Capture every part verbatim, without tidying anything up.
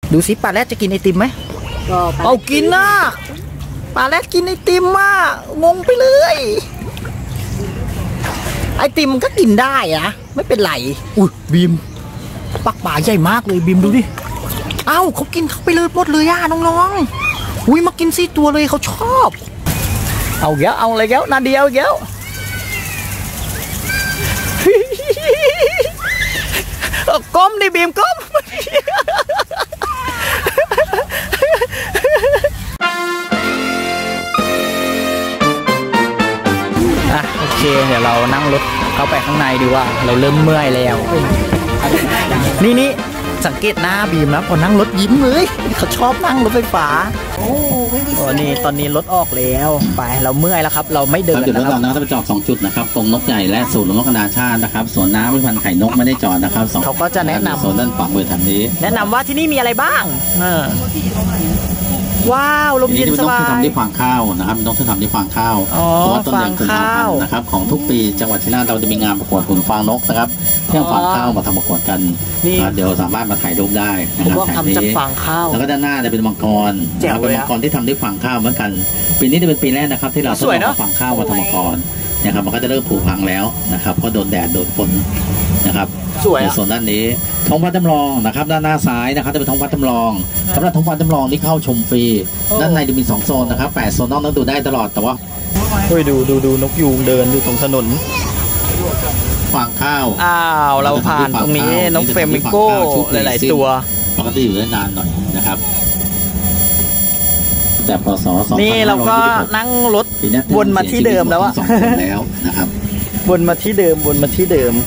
ดูสิปลาแรดจะกินไอติมไหมเอากินนะปลาแรดกินไอติมอ่ะงงไปเลยไอติมก็กินได้อะไม่เป็นไรอุ้ยบีมปักป่าใหญ่มากเลยบีมดูดิเอ้าเขากินเขาไปเลยหมดเลยอ่ะน้องๆอุ้ยมากินซี่ตัวเลยเขาชอบเอาเยอะเอาอะไรเยอะนาเดียวเยอะก้มดิบีมก้มอ่ะโอเคเดี๋ยวเรานั่งรถเข้าไปข้างในดีว่าเราเริ่มเมื่อยแล้วนี่นี่สังเกตหน้าบีมนะพอนั่งรถยิ้มเลยเขาชอบนั่งรถไฟฟ้าโอ้โหนี่ตอนนี้รถออกแล้วไปเราเมื่อยแล้วครับเราไม่เดินแล้วครับเราจะไปจอดสองจุดนะครับตรงนกใหญ่และศูนย์นกนานาชาตินะครับสวนน้ำพิพันธ์ไข่นกไม่ได้จอดนะครับเขาก็จะแนะนำโซนด้านฝั่งมือทางนี้แนะนำว่าที่นี่มีอะไรบ้างว้าวลมเย็นสบายนกที่ทำที่ฟางข้าวนะครับนกที่ทำที่ฟางข้าวเพราะว่าต้นเดือนกุมภาพันธ์นะครับของทุกปีจังหวัดชัยนาทเราจะมีงานประกวดขุนฟางนกนะครับเที่ยวฟางข้าวมาทำประกวดกันเดี๋ยวสามารถมาถ่ายรูปได้นะครับทำจากฟางข้าวแล้วก็ด้านหน้าจะเป็นมังกรเป็นมังกรที่ทำด้วยฟางข้าวเหมือนกันปีนี้จะเป็นปีแรกนะครับที่เราทดลองฟางข้าวมาทำมังกรนะครับมันก็จะเริ่มผุพังแล้วนะครับเพราะโดนแดดโดนฝนนะครับในส่วนด้านนี้ท้องฟ้าจำลองนะครับด้านหน้าซ้ายนะครับจะเป็นท้องฟ้าจำลองสำหรับท้องฟ้าจำลองที่เข้าชมฟรีด้านในจะมีสองโซนนะครับแปดโซนนอกนั้นดูได้ตลอดแต่ว่าเฮ้ยดูดูดูนกยูงเดินอยู่ตรงถนนฟางข้าวอ้าวเราผ่านตรงนี้นกเฟมิงโก้หลายๆตัวมันก็จะอยู่ได้นานหน่อยนะครับแต่พศสองพันห้าร้อยยี่สิบหกนี่เราก็นั่งรถวนมาที่เดิมแล้วอะแล้วนะครับวนมาที่เดิมวนมาที่เดิม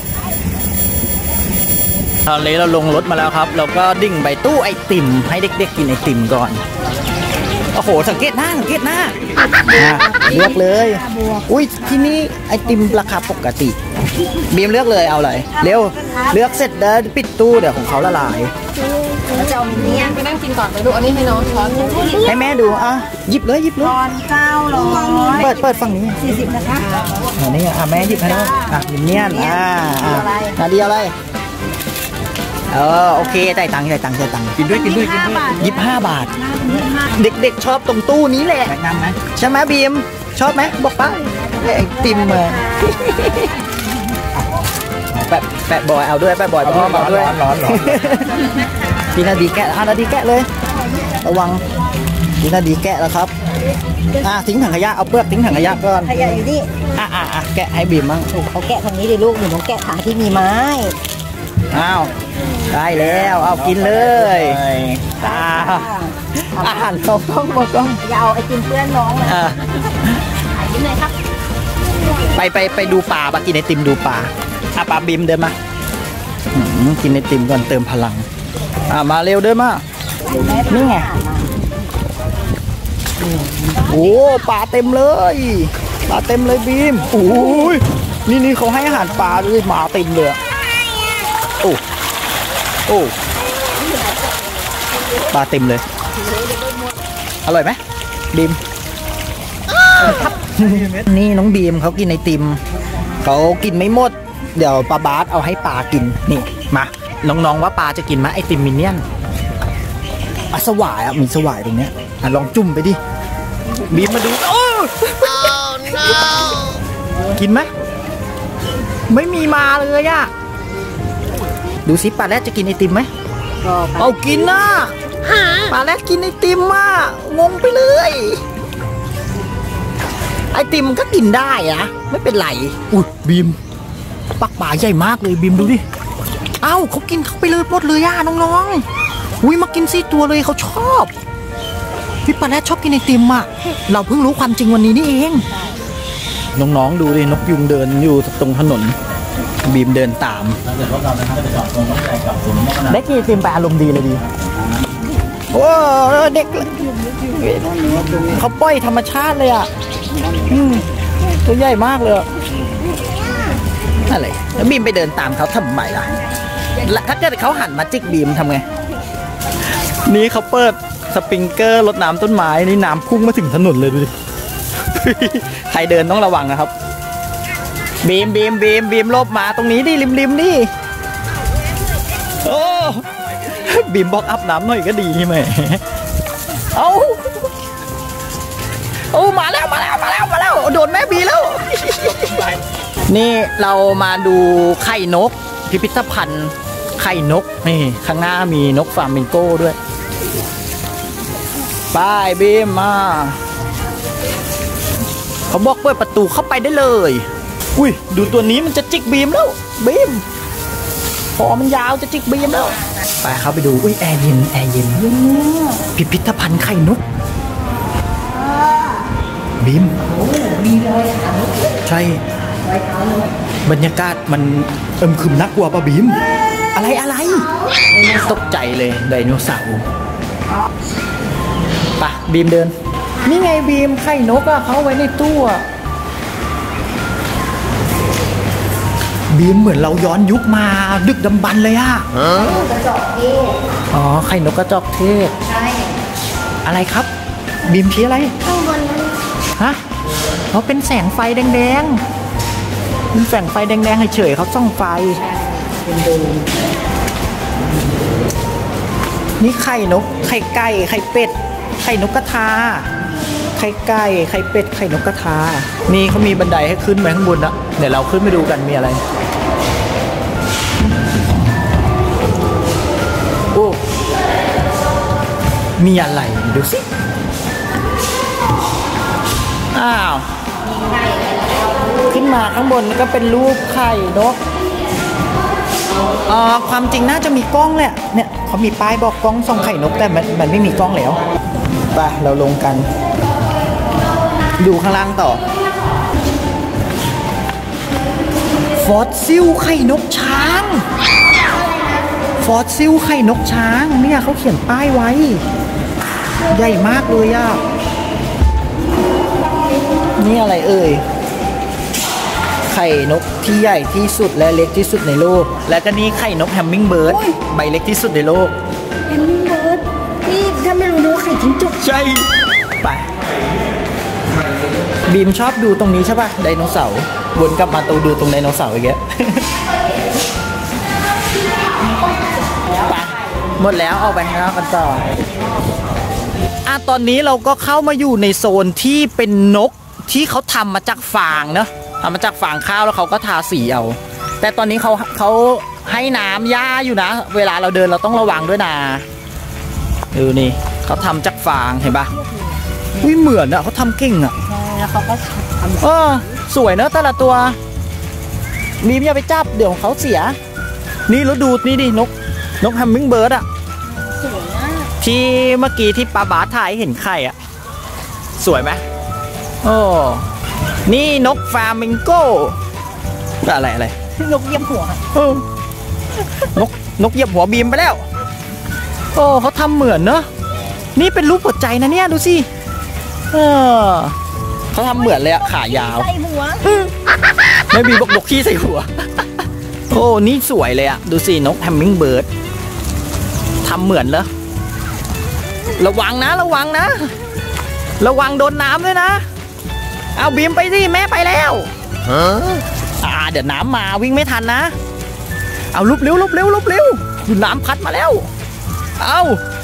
ตอนนี้เราลงรถมาแล้วครับเราก็ดิ่งไปตู้ไอติมให้เด็กๆกินไอติมก่อนโอ้โหสังเกตหน้าสังเกตหน้าเลือกเลยอุ้ยที่นี่ไอติมราคาปกติบีมเลือกเลยเอาเลยเร็วเลือกเสร็จเดี๋ยวปิดตู้เดี๋ยวของเขาละลายแล้วจะเอามิเนี่ยไปนั่งกินก่อนไปดูอันนี้ให้น้องช้อนให้แม่ดูอ่ะหยิบเลยหยิบเลยเก้าร้อยเปิดเปิดฝั่งนี้สี่สิบนะคะอันนี้อ่ะแม่หยิบให้น้องอ่ะมิเนี่ยอ่าอ่ะดีอะไรเออโอเคจ่ายตังค์จ่ายตังค์จ่ายตังค์กินด้วยกินด้วยกินด้วยยี่สิบห้าบาทเด็กๆชอบตรงตู้นี้แหละแนะนำไหมใช่ไหมบีมชอบไหมบอกป้าไอติมมาแปะแปะบอยเอาด้วยแปะบอยเอาด้วยร้อนร้อนพี่นาดีแกะอ่ะนาดีแกะเลยระวังพี่นาดีแกะแล้วครับอ่ะทิ้งถังขยะเอาเปลือกทิ้งถังขยะก่อนขยะอยู่นี่อ่ะอ่ะอ่ะแกะให้บีมมั้งเอาแกะทางนี้ดิลูกหนูต้องแกะขาที่มีไม้อ้าวได้แล้วเอากินเลยตาอาหารเขาต้องบอกต้องอย่าเอาไอติมเพื่อนน้องเลยกินเลยครับไปไปไปดูปลาปะกินไอติมดูปลาอ่ะปลาบิมเดินมากินไอติมก่อนเติมพลังอ่ะมาเร็วเดินมานี่ไงโอ้ปลาเต็มเลยปลาเต็มเลยบีมโอ้ยนี่นี่เขาให้อาหารปลาด้วยมาเต็มเลยโอ้โอ้ปลาเต็มเลยอร่อยไหมบีมนี่น้องบีมเขากินไอติมเขากินไม่หมดเดี๋ยวปลาบาสเอาให้ปลากินนี่มาน้องๆว่าปลาจะกินไหมไอติมมินเนี่ยนอ่ะสวายอ่ะมีสวายตรงเนี้ยอ่ะลองจุ่มไปดิบีมมาดูโอ้ กินไหมไม่มีมาเลยอ่ะดูสิปลาแรดจะกินไอติมไหมเอากินนะปลาแรดกินไอติมอ่ะงงไปเลยไอติมก็กินได้อะไม่เป็นไรอุ้ยบีมปักป่าใหญ่มากเลยบีมดูดิเอ้าเขากินเขาไปเลยหมดเลยอ่ะน้องๆอุ้ยมากินซี่ตัวเลยเขาชอบพี่ปลาแรดชอบกินไอติมอ่ะเราเพิ่งรู้ความจริงวันนี้นี่เองน้องๆดูดินกยุงเดินอยู่ตรงถนนบีมเดินตามได้กินไอติมไปอารมณ์ดีเลยดีโอ้เด็กเขาปล่อยธรรมชาติเลยอ่ะตัวใหญ่มากเลยอะไรแล้วบีมไปเดินตามเขาทำไมล่ะถ้าเกิดเขาหันมาจิกบีมทำไงนี่เขาเปิดสปริงเกอร์รดน้ำต้นไม้นี่น้ำพุ่งมาถึงถนนเลยดูดิใครเดินต้องระวังนะครับบีมบีมบีมบีมลบมาตรงนี้ดิริมริมดิโอ้บีมบอกอาบน้ำหน่อยก็ดีไหมเอาโอ้มาแล้วมาแล้วมาแล้วมาแล้วโดนแม่บีแล้วนี่เรามาดูไข่นกพิพิธภัณฑ์ไข่นกนี่ข้างหน้ามีนกฟลามิงโก้ด้วยไปบีมมาเขาบอกเปิดประตูเข้าไปได้เลยอุ้ยดูตัวนี้มันจะจิกบีมแล้วบีมคอมันยาวจะจิกบีมแล้วไปเข้าไปดูอุ้ยแอร์เย็นแอร์เย็นพิพิธภัณฑ์ไข่นกบีมดีเลยใช่บรรยากาศมันเอิมครึมน่ากลัวป่ะบีมอะไรอะไรตกใจเลยไดโนเสาร์ปะบีมเดินนี่ไงบีมไข่นกอะเขาไว้ในตู้อะบีมเหมือนเราย้อนยุคมาดึกดำบรรพ์เลยอะกระจอกเทศอ๋อไข่นกกระจอกเทศใช่อะไรครับบีมชี้อะไรข้างบนฮะเขาเป็นแสงไฟแดงๆเป็นแสงไฟแดงๆเฉยๆเขาส่องไฟเป็นดูนี่ไข่นกไข่ไก่ไข่เป็ดไข่นกกระทาไข่ไก่ไข่เป็ดไข่นกกระทานี่เขามีบันไดให้ขึ้นไปข้างบนนะเดี๋ยวเราขึ้นไปดูกันมีอะไรโอ้มีอะไรดูสิอ้าวขึ้นมาข้างบนก็เป็นรูปไข่นกอ่าความจริงน่าจะมีกล้องแหละเนี่ยเขามีป้ายบอกกล้องส่องไข่นกแต่มันมันไม่มีกล้องแล้วไปเราลงกันดูข้างล่างต่อฟอสซิลไข่นกช้างฟอสซิลไข่นกช้างเนี่ยเขาเขียนป้ายไว้ใหญ่มากเลยอ่ะนี่อะไรเอ่ยไข่นกที่ใหญ่ที่สุดและเล็กที่สุดในโลกและก็นี่ไข่นกแฮมมิงเบิร์ดใบเล็กที่สุดในโลกแฮมมิงเบิร์ดนี่ถ้าไม่รู้ดูไข่จิ้งจกใช่ไปบีมชอบดูตรงนี้ใช่ป่ะไดโนเสาร์วนกลับมาตูดูตรงไดโนเสาร์อีกแล้วไปหมดแล้วเอาไปข้างนอกกันต่ออ่ะตอนนี้เราก็เข้ามาอยู่ในโซนที่เป็นนกที่เขาทำมาจากฟางเนอะทำมาจากฟางข้าวแล้วเขาก็ทาสีเอาแต่ตอนนี้เขาเขาให้น้ำหญ้าอยู่นะเวลาเราเดินเราต้องระวังด้วยนะดูนี่เขาทำจากฟางเห็นปะวิเหมือนอะเขาทำเก่งอะใช่แล้วเขาก็ทำเออสวยเนอะแต่ละตัวมีอย่าไปจับเดี๋ยวเขาเสียนี่เราดูนี่ดินกนกแฮมมิงเบิร์ดอะสวยมากที่เมื่อกี้ที่ปาบาถ่ายเห็นไข่อะสวยไหมโอ้นี่นกฟลามิงโก้อะไรอะไรนกเหยียบหัวเออนกนกเหยียบหัวบีมไปแล้วโอ้เขาทำเหมือนเนอะนี่เป็นรูปหัวใจนะเนี่ยดูสิเออเขาทำเหมือนเลยอะขายาวใส่หัวไม่บีบอกนกขี้ใส่หัวโอ้นี่สวยเลยอะดูสินกแฮมมิงเบิร์ดทำเหมือนเหรอระวังนะระวังนะระวังโดนน้ำด้วยนะเอาบีมไปสิแม่ไปแล้วอ่าเดี๋ยวน้ำมาวิ่งไม่ทันนะเอาลุบเร็วลุบเร็วลุบเร็วน้ำพัดมาแล้วเอา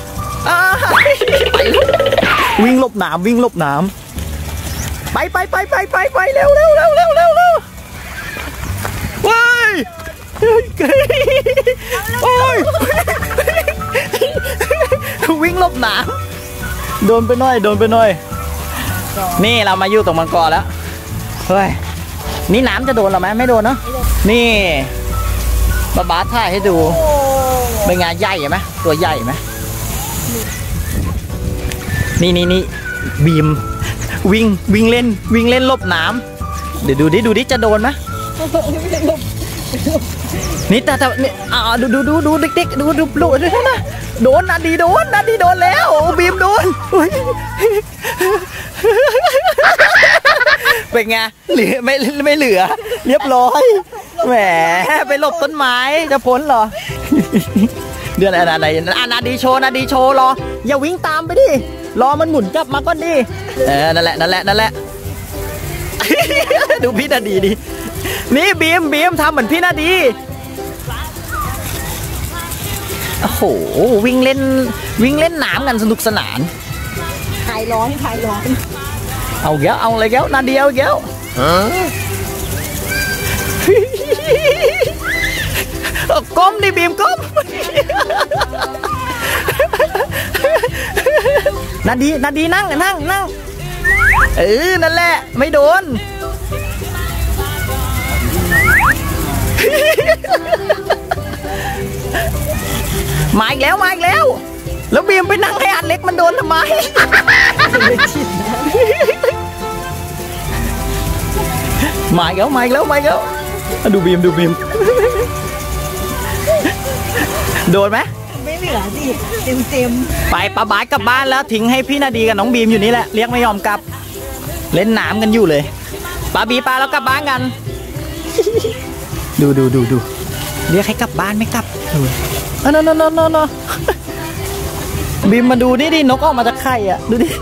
ไปวิ่งหลบน้ำวิ่งหลบน้ำไปไปไปไปไปไปเร็วเร็วเร็วเร็วเร็วเร็วว้ายโอ้ยวิ่งหลบน้ำโดนไปหน่อยโดนไปหน่อยนี่เรามาอยู่ตรงมังกรแล้วเฮ้ยนี่น้ำจะโดนเราไหมไม่โดนเนาะนี่บาบาถ่ายให้ดูเป็นไงใหญ่ไหมตัวใหญ่ไหมนี่นี่นี่บีมวิ่งวิ่งเล่นวิ่งเล่นลบน้ำเดี๋ยวดูดิดูดิจะโดนไหมนี่แต่แต่นี่อ่าดูดูดูดูเด็กๆดูดูดูดูนะโดนนาดีโดนนาดีโดนแล้วบีมโดนเป็นไงเหลือไม่ไม่เหลือเรียบร้อยแหมไปหลบต้นไม้จะพ้นเหรอเดือนอะไรอะไรนาดีโชว์นาดีโชว์รออย่าวิ่งตามไปดิรอมันหมุนกลับมาก่อนดิเออนั่นแหละนั่นแหละนั่นแหละดูพี่นาดีดินี่บีมบีมทำเหมือนพี่นาดีโอ้โหวิ่งเล่นวิ่งเล่นน้ำกันสนุกสนานคลายร้อนคลายร้อนเอาเกี้ยวเอาอะไรเกี้ยวนาเดียวเกี้ยวก้มดิบีมก้มนาดีนาดีนั่งนั่งนั่งเออนั่นแหละไม่โดนมาอีกแล้วมาอีกแล้วแล้วบีมไปนั่งให้อันเล็กมันโดนทำไมมาอีกแล้วมาอีกแล้วมาอีกแล้วดูบีมดูบีมโดนไหมไม่เหลือสิเต็มเต็มไปป้าบายกลับบ้านแล้วทิ้งให้พี่นาดีกับน้องบีมอยู่นี่แหละเรียกไม่ยอมกลับเล่นน้ำกันอยู่เลยป้าบีป้าแล้วกลับบ้านกันดูดูดูดูเรียกให้กลับบ้านไม่กลับเออโนโนโนโนโนบีมมาดูนี่ดินกออกมาจากไข่อ่ะดูดิ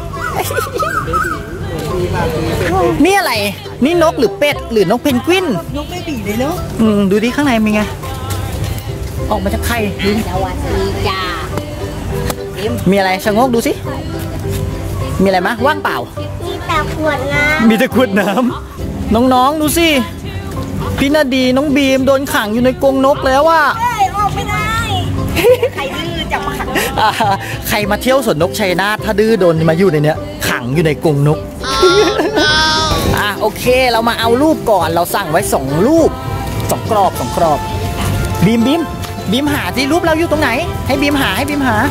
นี่อะไรนี่นกหรือเป็ดหรือนกเพนกวินนกไม่บีเลยเนาะอืมดูดิข้างในเป็นไงออกมาจากไข่สวัสดีจ้ามีอะไรชะโงกดูสิมีอะไรมะว่างเปล่ามีแต่ขวดน้ำมีแต่ขวดน้ำน้องๆดูสิพี่นาดีน้องบีมโดนขังอยู่ในกรงนกแล้วว่าเอ้ยออกไม่ได้ใครดื้อจับมาขังใครมาเที่ยวสวนนกชัยนาทถ้าดื้อโดนมาอยู่ในเนี้ยขังอยู่ในกรงนกอ่ะโอเคเรามาเอารูปก่อนเราสั่งไว้สองรูปสองกรอบสองกรอบบีมบีมบีมหาที่รูปเราอยู่ตรงไหนให้บีมหาให้บีมหา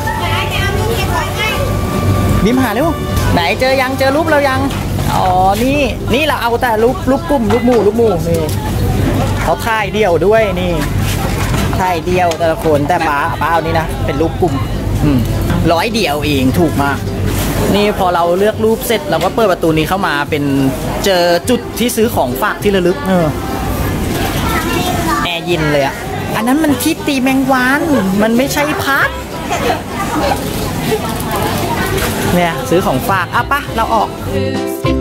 บีมหาเร็วไหนเจอยังเจอรูปเรายังอ๋อนี่นี่เราเอาแต่รูปรูปกลุ่มรูปหมู่รูปหมู่นี่เขาถ่ายเดี่ยวด้วยนี่ถ่ายเดี่ยวแต่ละคนแต่ป้าป้าเอานี่นะเป็นรูปกลุ่มร้อยเดี่ยวเองถูกมากนี่พอเราเลือกรูปเสร็จเราก็เปิดประตูนี้เข้ามาเป็นเจอจุดที่ซื้อของฝากที่ระลึกเออแอร์เย็นเลยอ่ะอันนั้นมันที่ตีแมงวันมันไม่ใช่พัดเนี่ยซื้อของฝากอ่ะปะเราออก